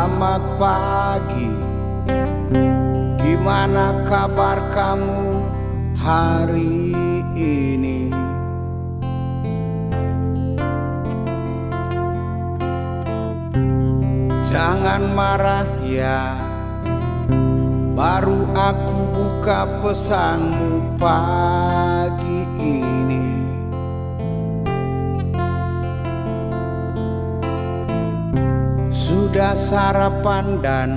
Selamat pagi, gimana kabar kamu hari ini? Jangan marah ya, baru aku buka pesanmu pagi ini. Sudah sarapan dan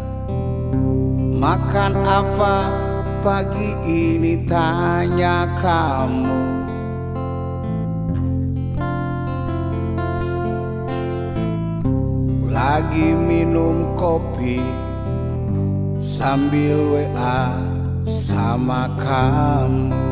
makan apa pagi ini, tanya kamu. Lagi minum kopi sambil WA sama kamu.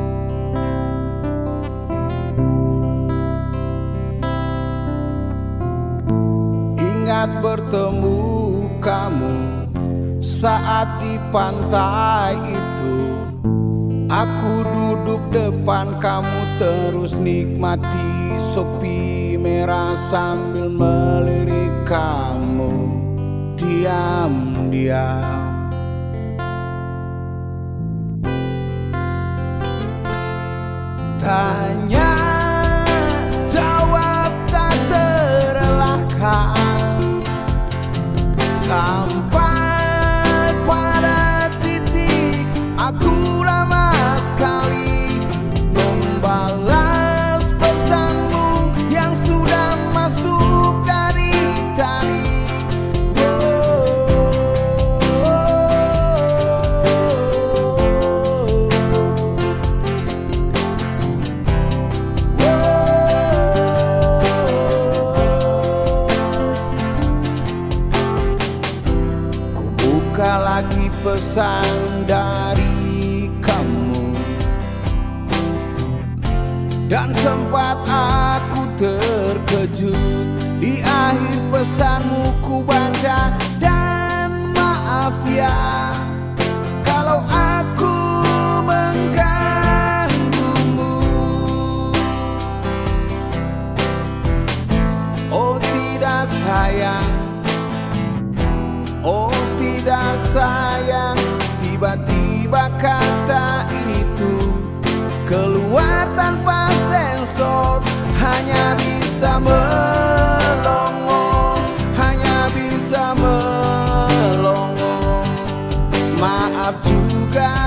Ingat bertemu kamu saat di pantai itu. Aku duduk depan kamu terus nikmati sopi merah sambil melirik kamu diam-diam. Tanya jawab tak terelakkan, sampai pada titik aku lama sekali membalas pesanmu yang sudah masuk dari tadi. Ku buka lagi pesan dari kamu, dan sempat aku terkejut. Di akhir pesanmu ku baca, dan maaf ya kalau aku mengganggumu. Oh tidak sayang, oh tidak sayang. Tiba-tiba kata itu keluar tanpa sensor, hanya bisa melongo, hanya bisa melongo. Maaf juga